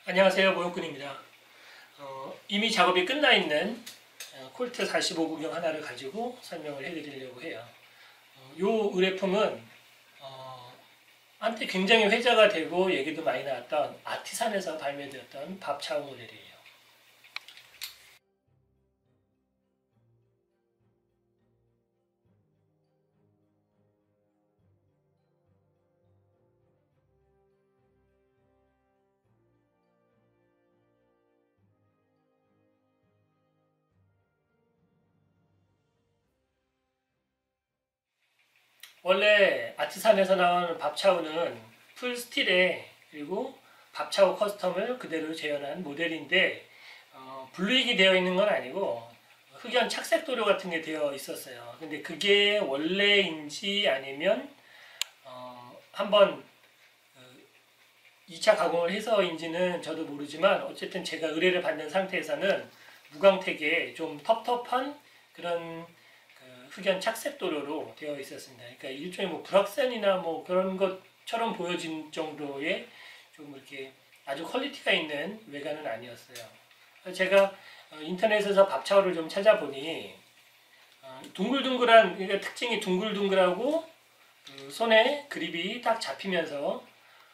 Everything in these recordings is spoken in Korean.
안녕하세요, 모형꾼입니다. 이미 작업이 끝나 있는 콜트 45 구경 하나를 가지고 설명을 해드리려고 해요. 이 의뢰품은 한때 굉장히 회자가 되고 얘기도 많이 나왔던 아티산에서 발매되었던 밥차오 모델이에요. 원래 아티산에서 나오는 밥차오는 풀 스틸에 그리고 밥차오 커스텀을 그대로 재현한 모델인데 블루익이 되어 있는 건 아니고 흑연 착색 도료 같은 게 되어 있었어요. 근데 그게 원래인지 아니면 한번 2차 가공을 해서인지는 저도 모르지만 어쨌든 제가 의뢰를 받는 상태에서는 무광택에 좀 텁텁한 그런 흑연 착색 도료로 되어 있었습니다. 그러니까 일종의 뭐 불확산이나 뭐 그런 것처럼 보여진 정도의 좀 이렇게 아주 퀄리티가 있는 외관은 아니었어요. 제가 인터넷에서 밥차오를 좀 찾아보니 둥글둥글한, 그러니까 특징이 둥글둥글하고 손에 그립이 딱 잡히면서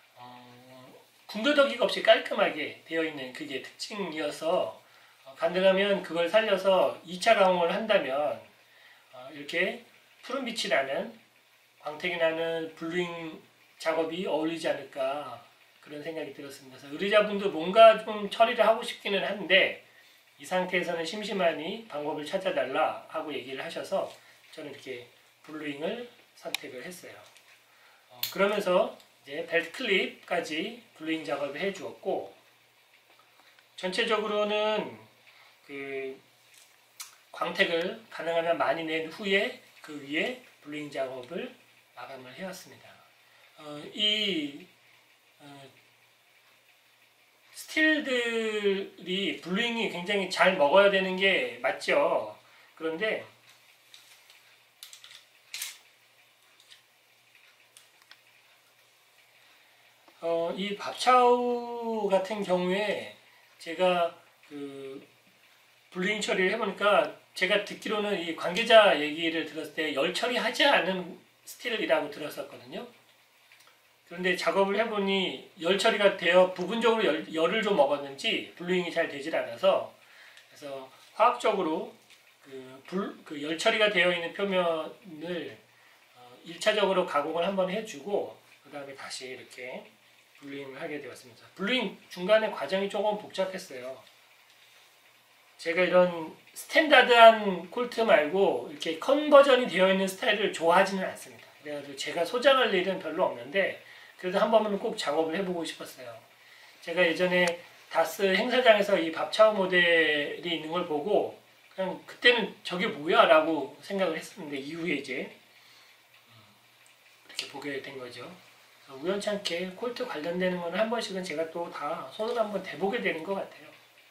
군더더기가 없이 깔끔하게 되어 있는 그게 특징이어서 가능하면 그걸 살려서 2차 가공을 한다면 이렇게 푸른 빛이 나는, 광택이 나는 블루잉 작업이 어울리지 않을까 그런 생각이 들었습니다. 그래서 의뢰자분도 뭔가 좀 처리를 하고 싶기는 한데 이 상태에서는 심심하니 방법을 찾아달라 하고 얘기를 하셔서 저는 이렇게 블루잉을 선택을 했어요. 그러면서 이제 벨트 클립까지 블루잉 작업을 해 주었고, 전체적으로는 그 광택을 가능하면 많이 낸 후에 그 위에 블루잉 작업을 마감을 해왔습니다. 이 스틸들이 블루잉이 굉장히 잘 먹어야 되는 게 맞죠. 그런데 이 밥차오 같은 경우에 제가 그 블루잉 처리를 해보니까 제가 듣기로는 이 관계자 얘기를 들었을 때 열 처리하지 않은 스틸이라고 들었었거든요. 그런데 작업을 해보니 열 처리가 되어 부분적으로 열을 좀 먹었는지 블루잉이 잘 되질 않아서, 그래서 화학적으로 그 열 처리가 되어 있는 표면을 1차적으로 가공을 한번 해주고 그 다음에 다시 이렇게 블루잉을 하게 되었습니다. 블루잉 중간에 과정이 조금 복잡했어요. 제가 이런 스탠다드한 콜트 말고 이렇게 컨버전이 되어 있는 스타일을 좋아하지는 않습니다. 그래가지고 제가 소장할 일은 별로 없는데 그래도 한 번은 꼭 작업을 해보고 싶었어요. 제가 예전에 다스 행사장에서 이 밥차오 모델이 있는 걸 보고 그냥 그때는 저게 뭐야 라고 생각을 했었는데 이후에 이제 이렇게 보게 된 거죠. 우연찮게 콜트 관련되는 거는 한 번씩은 제가 또 다 손을 한번 대보게 되는 것 같아요.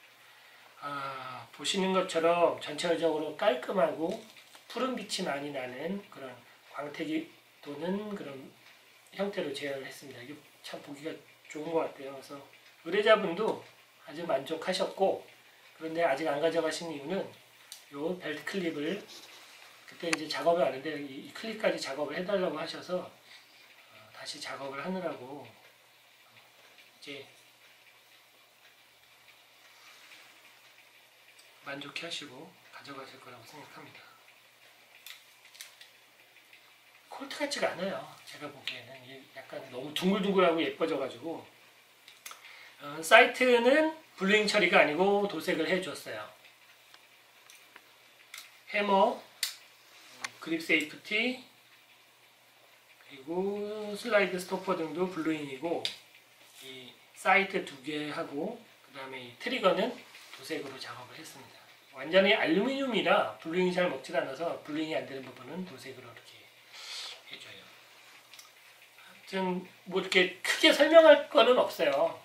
보시는 것처럼 전체적으로 깔끔하고 푸른 빛이 많이 나는 그런 광택이 도는 그런 형태로 제작을 했습니다. 이게 참 보기가 좋은 것 같아요. 그래서 의뢰자분도 아주 만족하셨고, 그런데 아직 안 가져가신 이유는 이 벨트 클립을 그때 이제 작업을 하는데 이 클립까지 작업을 해달라고 하셔서 다시 작업을 하느라고 이제 만족해 하시고 가져가실 거라고 생각합니다. 콜트 같지가 않아요. 제가 보기에는 약간 너무 둥글둥글하고 예뻐져가지고 사이트는 블루잉 처리가 아니고 도색을 해줬어요. 해머, 그립 세이프티, 그리고 슬라이드 스토퍼 등도 블루잉이고 이 사이트 2개 하고 그 다음에 이 트리거는 도색으로 작업을 했습니다. 완전히 알루미늄이라 블루잉이 잘 먹질 않아서 블루잉이 안 되는 부분은 도색으로 이렇게 해줘요. 아무튼 뭐 이렇게 크게 설명할 거는 없어요.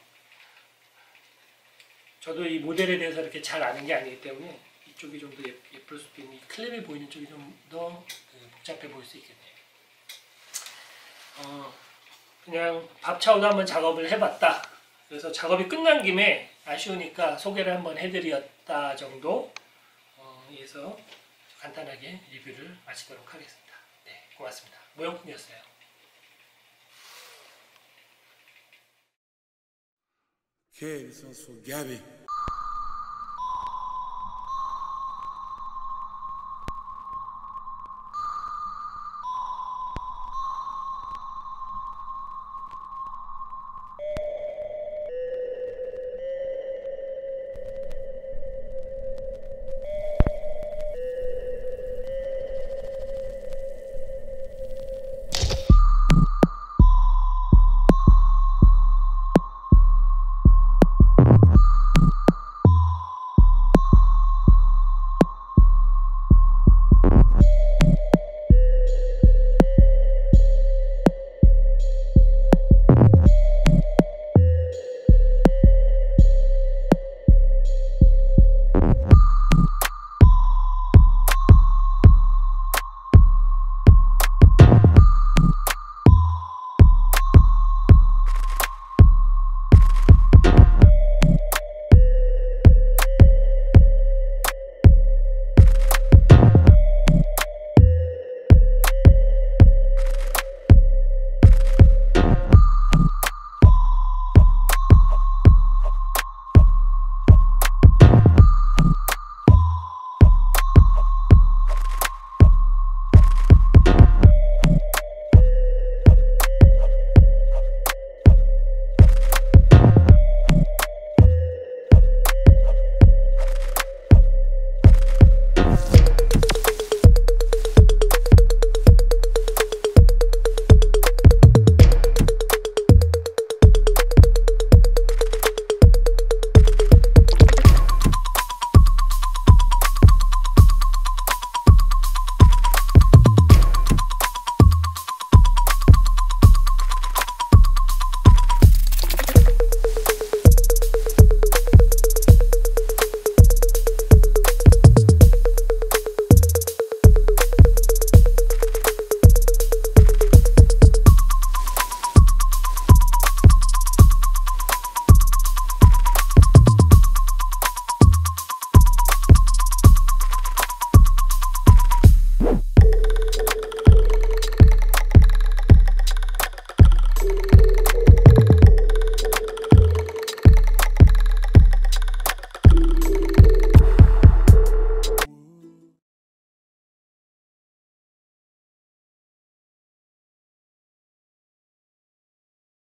저도 이 모델에 대해서 이렇게 잘 아는 게 아니기 때문에 이쪽이 좀 더 예쁠 수도 있는, 이 클립이 보이는 쪽이 좀 더 복잡해 보일 수 있겠네요. 그냥 밥차오도 한번 작업을 해봤다. 그래서 작업이 끝난 김에 아쉬우니까 소개를 한번 해드렸다 정도 해서 간단하게 리뷰를 마치도록 하겠습니다. 네, 고맙습니다. 모형품이었어요. Che il senso Gabi.